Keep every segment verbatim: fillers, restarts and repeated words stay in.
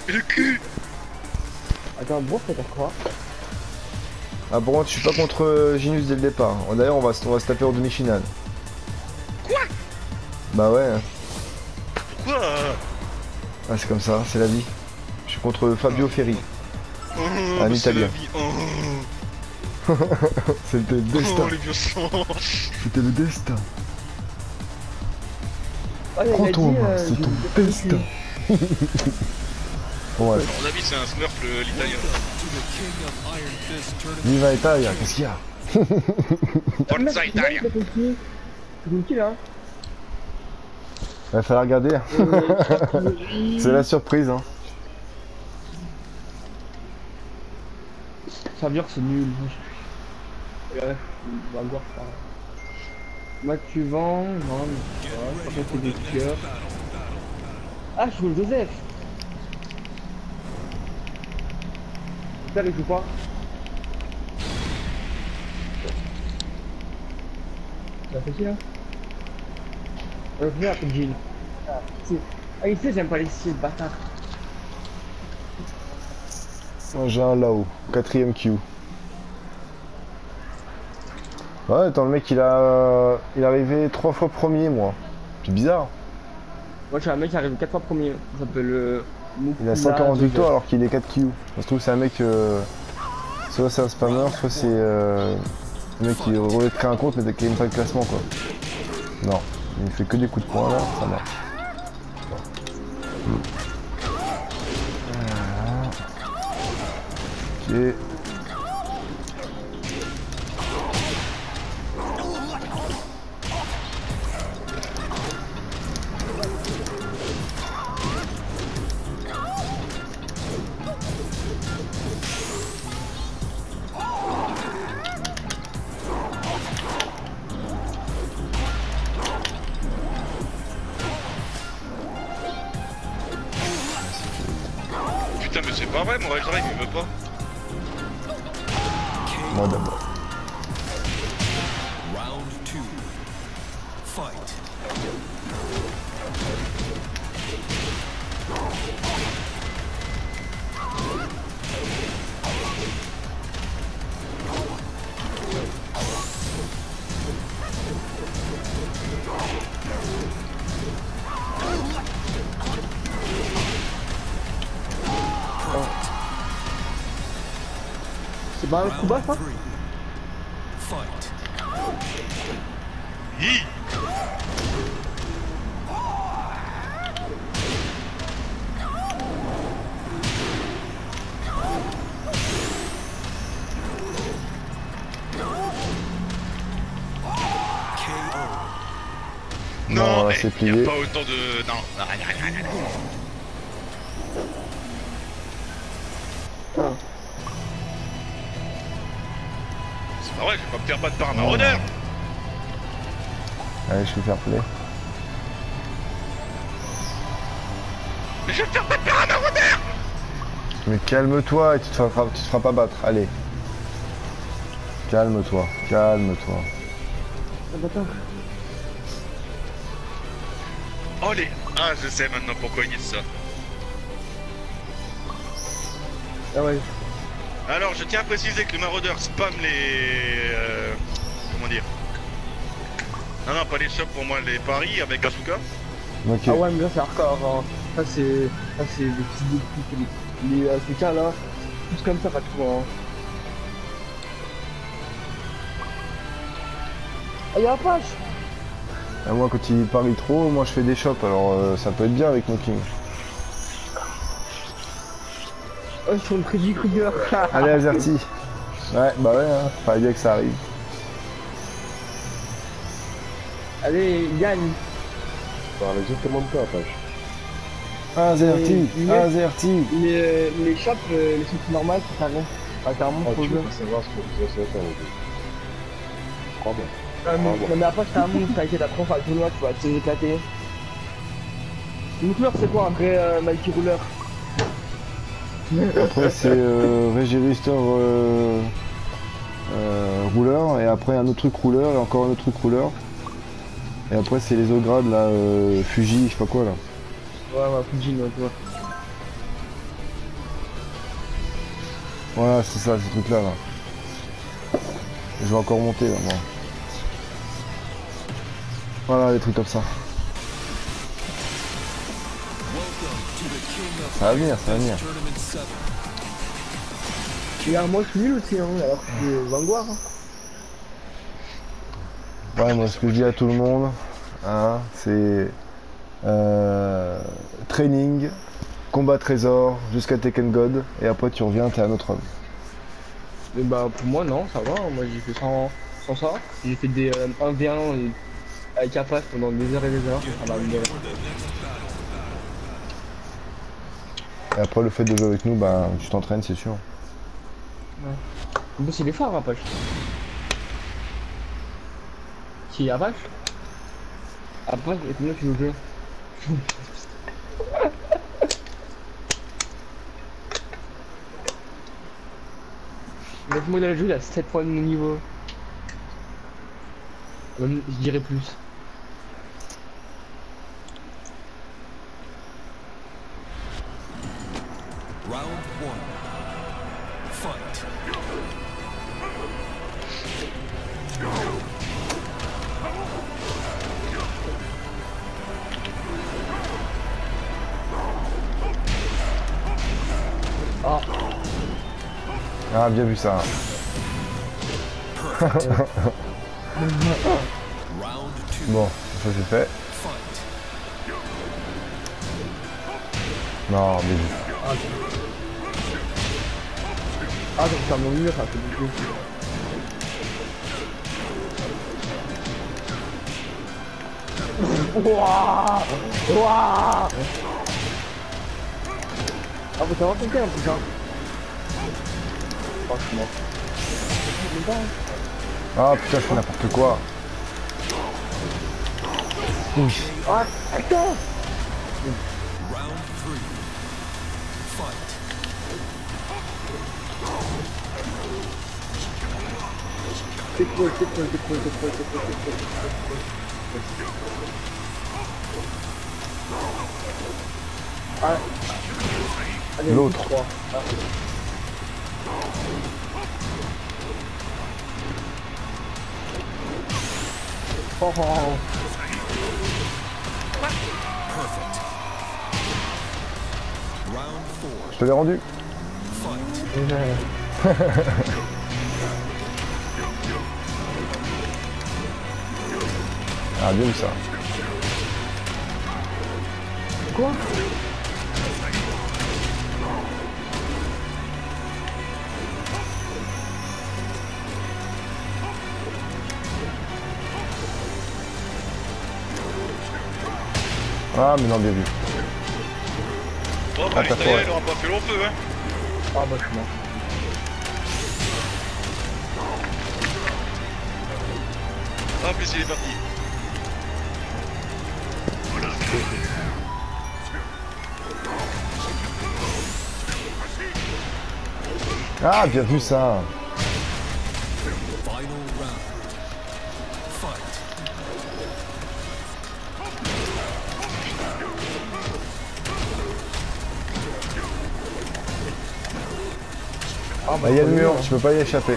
Le cul. Attends, bon, faut faire quoi? Ah bon, je suis pas contre euh, Ginus dès le départ. D'ailleurs, on va, on va se taper en demi-finale. Quoi? Bah ouais. hein. Pourquoi euh... Ah, c'est comme ça, c'est la vie. Je suis contre Fabio Ferri. oh, Un bah, Italien. oh. C'était le destin. Oh, les vieux sangs. C'était le destin. Oh, il a Prends-toi en dit, main, euh, c'est j'ai ton une destin. Bon, ouais. À mon avis, c'est un smurf le- l'italien. Viva Italia, qu'est-ce qu'il y a? Forza Italia. C'est une qui là? Il va falloir regarder. C'est la surprise, hein. Ça veut dire que c'est nul. Ouais, on va voir ça. Moi tu vends, non, mais ouais, par contre c'est des cœurs. Ah, je joue le Joseph. Ça il joue pas. Ça fait qui là? Euh, viens après Jill. Ah, ah, il sait, j'aime pas les styles, bâtard. Moi j'ai un là-haut, quatrième Q. Ouais, attends, le mec il a. Il est arrivé trois fois premier, moi. C'est bizarre. Moi, je suis un mec qui arrive quatre fois premier. Ça s'appelle euh, Il a cent quarante victoires alors qu'il est quatre Q. Ça se trouve, c'est un mec. Euh... Soit c'est un spammer, soit c'est. Euh... Un mec qui aurait créé un compte mais qui aime pas le classement, quoi. Non, il fait que des coups de poing là, ça marche. Ok. Putain, mais c'est pas vrai, mon Rage Drive il veut pas. Moi d'abord. Round two. Fight. C'est pas un coup bas ça? Fight. Hi. Non, Non, là, eh, c'est y plié. a pas autant de... Non, non, rien, rien, rien, rien. Ah. C'est pas vrai, je vais pas me faire battre par un maraudeur. Allez, je vais faire play. Mais je vais me faire battre par un maraudeur. Mais calme-toi et tu te, feras, tu te feras pas battre. Allez. Calme-toi, calme-toi. Ah, bâtard. Oh les... Ah, je sais maintenant pourquoi ils disent ça. Ah ouais. Alors, je tiens à préciser que le maraudeur spam les... Euh, comment dire? Non, non, pas les shops, pour moi, les paris avec Asuka. Ok. Ah ouais, mais là c'est hardcore. Hein. Ça c'est. Ça c'est des petits défis. Les euh, ces cas là, tous comme ça, pas tout. Hein. Ah, y'a un patch! Ah, moi, quand il parie trop, moi je fais des shops, alors euh, ça peut être bien avec Knocking. Oh, sur le Freddy Krueger. Allez, Azerty. Ouais, bah ouais, hein. Fallait bien que ça arrive. Allez, gagne. Bah, exactement de quoi, Apache. Azerty, Et- Azerty. Les, les shops, euh, les shops normales, c'est carré. Ah, carrément, Oh, trop tu bien. veux pas savoir ce que vous avez fait aujourd'hui. Crois bien. Ah, mais, non, mais après, c'est un monstre, t'inquiète, après, on fera le tournoi, tu vas te éclater. Une couleur, c'est quoi un vrai euh, Mighty Ruler? Après, c'est euh, Régirister euh, euh, rouleur, et après un autre truc rouleur, et encore un autre truc rouleur. Et après, c'est les Ogrades là, euh, Fuji, je sais pas quoi là. Ouais, ouais, Fujin, ouais, tu vois. Voilà, c'est ça, ces trucs là là. Je vais encore monter là, moi. Voilà, les trucs comme ça. Ça va venir, ça va venir. Et alors, moi je suis nul aussi, hein, alors que je suis Vanguard. Hein. Ouais, moi ce que je dis à tout le monde, hein, c'est euh, training, combat trésor, jusqu'à Tekken God, et après tu reviens, t'es un autre homme. Et bah pour moi non, ça va, moi j'ai fait sans, sans ça. J'ai fait des euh, un v un et- avec Apache pendant des heures et des heures. Ça m'a bien. Et après le fait de jouer avec nous, bah tu t'entraînes, c'est sûr. En plus il est fort Apache. Qui Apache Apache, et combien tu veux jouer? Laisse-moi dans le jeu, il a sept points de mon niveau. Même, je dirais plus. Round one. Fight. Ah, Ah, bien vu ça. Round two. Bon, ça c'est fait. Fight. Non, bien vu. ah donc ça mon mur, ça fait du coup. Ouah Ouah Ah vous savez quelqu'un en plus hein. Franchement. Ah putain, je fais n'importe quoi. Ah putain. Round three. Fight. C'est cool, c'est cool, c'est cool, c'est cool, c'est cool, c'est cool. Ah. Allez, L'autre. trois. Ah. Oh, oh, oh. Perfect. Round four. Je te l'ai rendu. Fight. Ah, bien vu ça. Quoi? Ah, mais non, bien vu. Bon, bah, Ah, t'as l'italien fait. il aura pas fait long feu, hein. Ah bah je suis mort. Ah, en plus il est parti. Ah, bien vu ça. Final round. Fight. Ah Bah, il y a le mur, tu peux pas y échapper.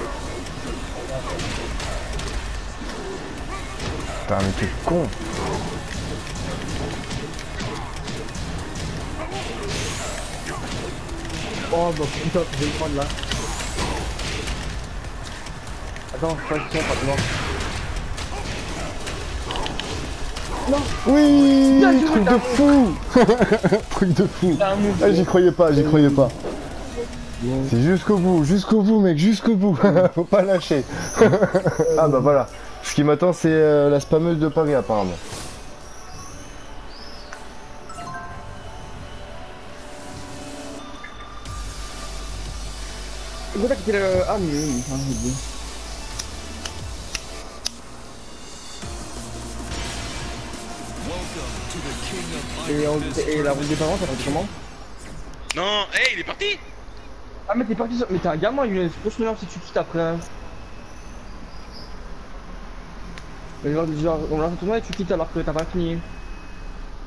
Putain, mais t'es con. Oh bah putain, je vais le prendre là. Attends, je crois que c'est pas non. Oui, Putain, tu truc veux de ta- fou. Truc de fou. T'as un move. Ah, j'y croyais pas, j'y croyais pas. C'est jusqu'au bout, jusqu'au bout mec, jusqu'au bout. Faut pas lâcher. Ah bah voilà. Ce qui m'attend c'est euh, la spammeuse de Paris apparemment. C'est pour ça que c'était le... Ah mais oui, ah, j'ai dit. Welcome to the king of Et, on- et la route des parents, ça fait comment? Non, hey, il est parti. Ah mais t'es parti sur... Mais t'es un gamin, Younes, faut se si tu quittes après. Mais genre, genre on lance un tournoi et tu quittes alors que t'as pas fini.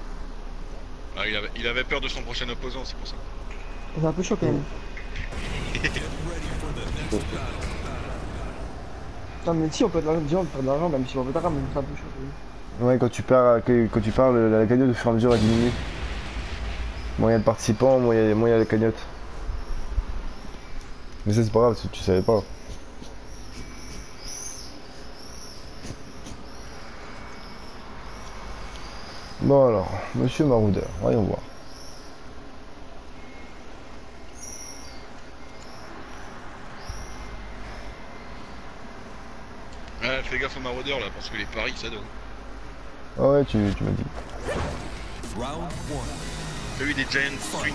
Ah, il avait, il avait peur de son prochain opposant, c'est pour ça. C'est un peu chaud quand même. Non mais si on peut de l'argent, déjà on peut de l'argent même si on veut de l'argent, même ça touche. Ouais, quand tu perds, quand tu parles, la, la cagnotte au fur et à mesure elle diminue. Moins il y a de participants, moins il y a, moins il y a la cagnotte. Mais ça c'est pas grave, tu savais pas. Bon alors, monsieur Maraudeur, voyons voir. Ouais, fais gaffe aux maraudeurs là, parce que les paris ça donne. Ah ouais, tu, tu m'as dit. Round one. T'as eu des Giant Swing.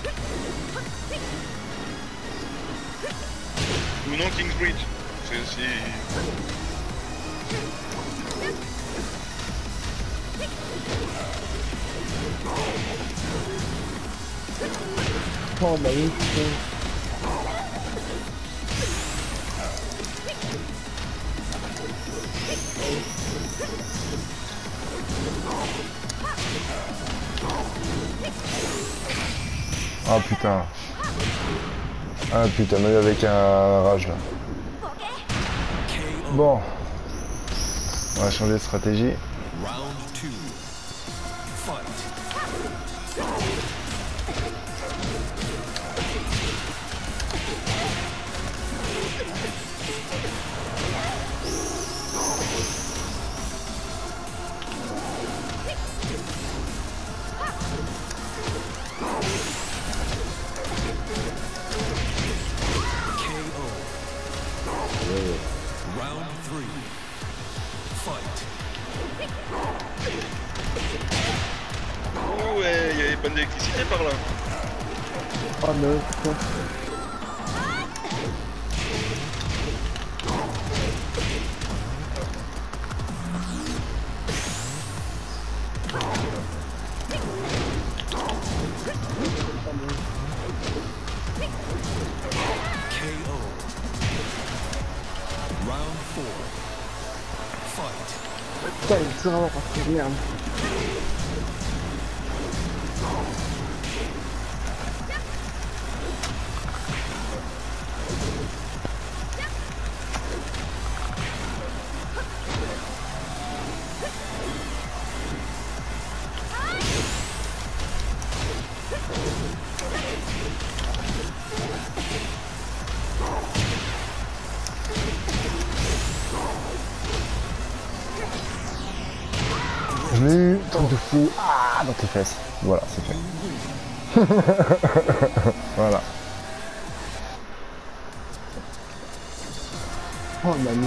Ou non, Kingsbridge. C'est aussi. Oh bah oui, putain. Ah putain. Ah putain, même avec un rage là. Bon. On va changer de stratégie. Round two. Fight. Round three. Fight. Oh ouais, il y avait pas d'électricité par là. Oh mais putain. K O. Round four. Fight. Putain, il est toujours avoir parti de merde. Je l'ai eu, truc de fou. Ah, dans tes fesses. Voilà, c'est fait. Voilà. Oh mamie.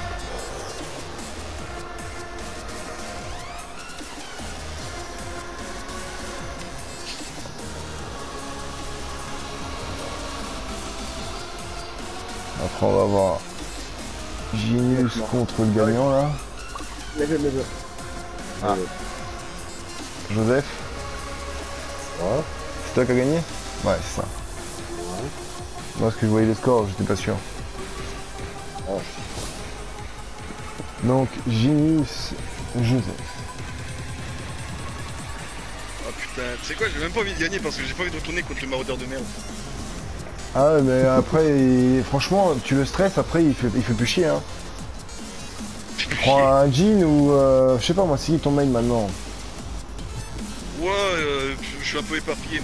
Après on va voir Genius contre le gagnant là. Lève, lève. Ah. Joseph, Ouais. c'est toi qui as gagné? Ouais, c'est ça. Moi, parce que je voyais les scores, j'étais pas sûr. Oh. Donc, Genius Joseph. Oh putain, tu sais quoi, j'ai même pas envie de gagner parce que j'ai pas envie de retourner contre le maraudeur de merde. Ah ouais, mais après, il- franchement, tu le stresses, après, il fait, il fait plus chier, hein. Prends un jean ou, euh, je sais pas moi, c'est qui ton main maintenant? Ouais, euh, je suis un peu éparpillé.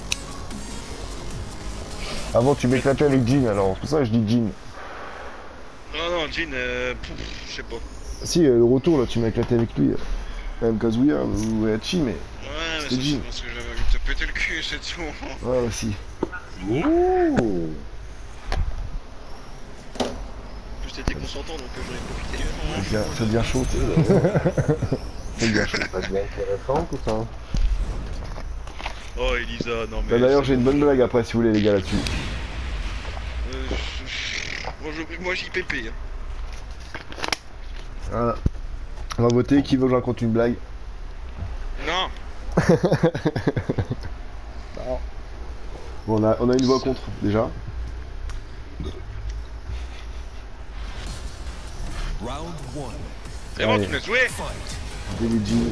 Avant, tu m'éclatais avec Jean, alors, c'est pour ça que je dis Jean. Non, non, Jean, euh, pouf, je sais pas. Si, euh, le retour, là, tu m'as éclaté avec lui. euh, Même Kazuya ou Hachi, mais... Ouais, mais C'est ça, Jean. c'est parce que j'avais envie de te péter le cul, c'est tout. Ouais, aussi. Ouh. En plus, t'étais consentant, donc euh, j'en ai profité. Ça devient, ça devient chaud. Ça devient chaud. Ça devient intéressant tout ça. Oh, Elisa, non mais... Bah, d'ailleurs, c'est j'ai une bon. bonne blague après, si vous voulez, les gars, là-dessus. Euh, je- Moi, je- moi, j'y pépé. Hein. Voilà. On va voter, qui veut que je raconte une blague? Non. Bon, on a, on a une voix contre, déjà. Round one. C'est bon, Allez. tu me laisses jouer. Fight. Billie Jean.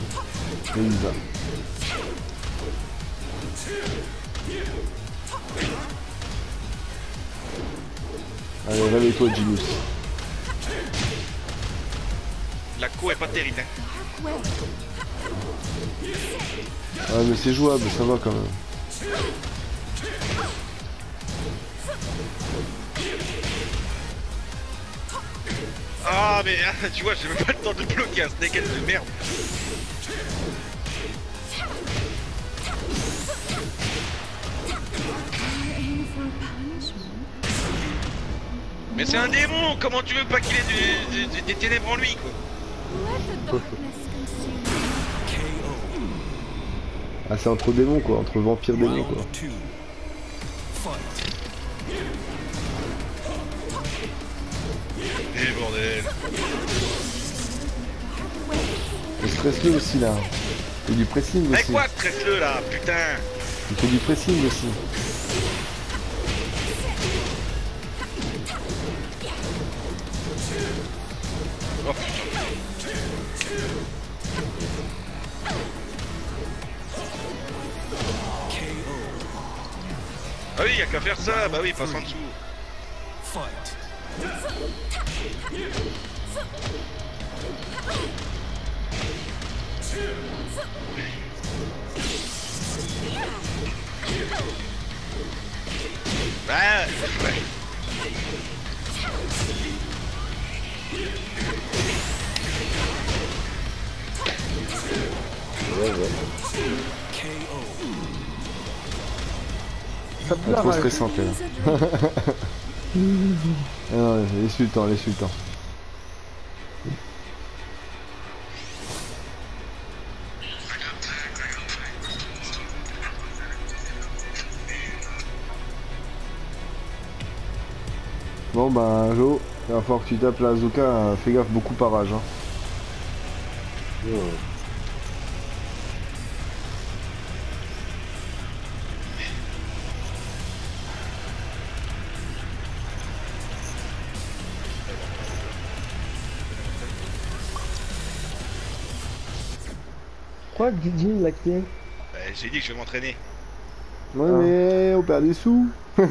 Elisa. avec toi, Ginus. La co est pas terrible. Hein. Ouais, mais c'est jouable, ça va quand même. Ah mais ah, tu vois, j'ai même pas le temps de bloquer un snake de merde. Mais c'est un démon, comment tu veux pas qu'il ait du, du, des ténèbres en lui quoi? Ah, c'est entre démons quoi, entre vampires démons quoi. Eh bordel. Et stresse-le aussi là. Il fait du pressing Mais aussi. quoi stresse-le là, putain? Il fait du pressing aussi. Oh putain. Ah oui, y'a qu'à faire ça, bah oui, passe en dessous. Fight. Bah ouais. Ouais, ouais. Ça peut Elle est trop la rage. stressante elle. Ah non, laisse-lui le temps, laisse-lui le temps. Bon bah Jo, il va falloir que tu tapes la Azuka, hein. Fais gaffe, beaucoup parage hein. Ouais. Quoi, Gigi, la clé? Bah, j'ai dit que je vais m'entraîner. Ouais Ah. mais on perd des sous.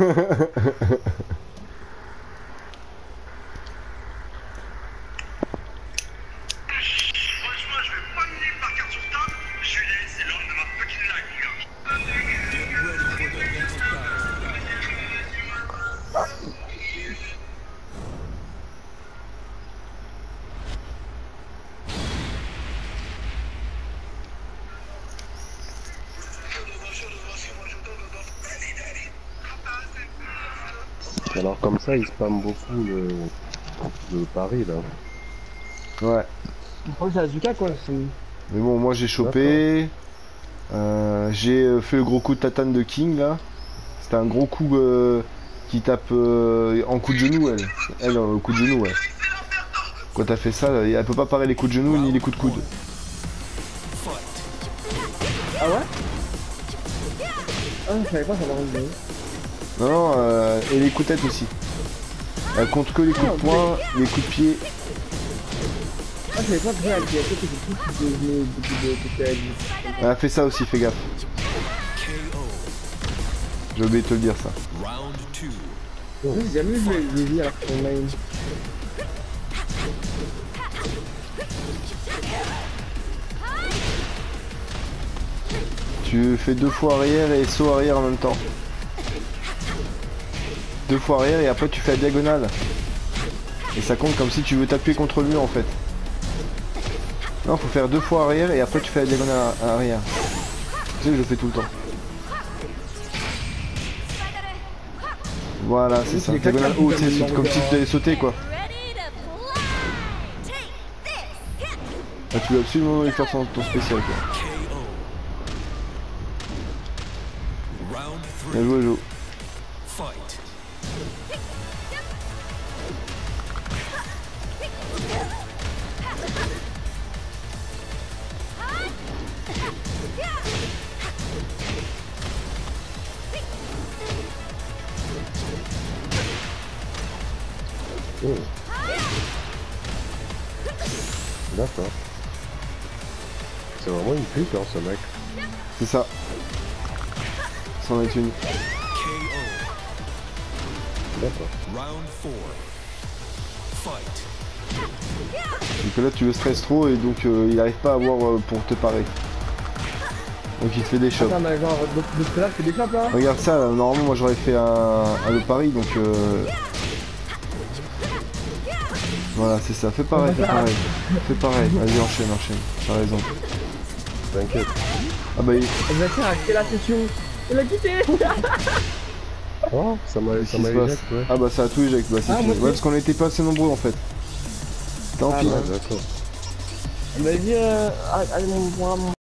Franchement, je vais pas mener par carte sur table. Je suis là, c'est l'homme de ma fucking life, mon gars. Get ready for the next battle. Alors comme ça, il spam beaucoup le, le pari là. Ouais. Je crois que c'est Azuka quoi. c'est- Mais bon, moi j'ai chopé. Euh, j'ai euh, fait le gros coup de tatane de King là. C'était un gros coup euh, qui tape euh, en coup de genou elle. Elle, euh, au coup de genou, ouais. Quand t'as fait ça, elle peut pas parer les coups de genou ni les coups de coude. Ah ouais? Ah, je savais pas ça va rendre. Non, non, euh, et les coups de tête aussi. Elle compte que les coups de poing, les coups de pied. Ah, je savais pas que j'ai avec la tête, c'est tout de genoux, beaucoup de T L. Elle a fait ça aussi, fais gaffe. K O. J'ai oublié de te le dire ça. Round two. J'ai jamais vu les vies alors qu'on main. Tu fais deux fois arrière et saut arrière en même temps. Deux fois arrière et après tu fais la diagonale. Et ça compte comme si tu veux t'appuyer contre le mur en fait. Non, faut faire deux fois arrière et après tu fais la diagonale à arrière. Tu sais que je le fais tout le temps. Voilà, c'est ça. Diagonale haute, c'est comme si tu devais sauter quoi. Là, tu veux absolument lui faire son, ton spécial quoi. K O. Round Bien three. joué, Jo. Fight. Oh. D'accord. C'est vraiment une pute hein ce mec. C'est ça. C'en est une. K O. D'accord. Round four. Fight. Donc là tu le stresses trop et donc euh, il arrive pas à avoir euh, pour te parer. Donc il te fait des chops. Attends, mais genre, donc, donc là, c'est des chops là. Regarde ça, là, normalement moi j'aurais fait un, un le pari donc euh... voilà c'est ça, fais pareil, fais pareil, fais pareil, vas-y enchaîne, enchaîne, t'as raison. T'inquiète. Ah bah il... Elle va faire acheter la session. Elle a quitté. Oh, ça m'a Qu'est-ce ça qui m'a se passe éjecté, ouais. Ah bah ça a tout éjecté, bah c'est Ah, fini. moi Ouais aussi. parce qu'on était pas assez nombreux en fait. Tant Ah, pis. bah. Ouais, d'accord. Elle m'a dit, euh, ah, allez, mon, mon, mon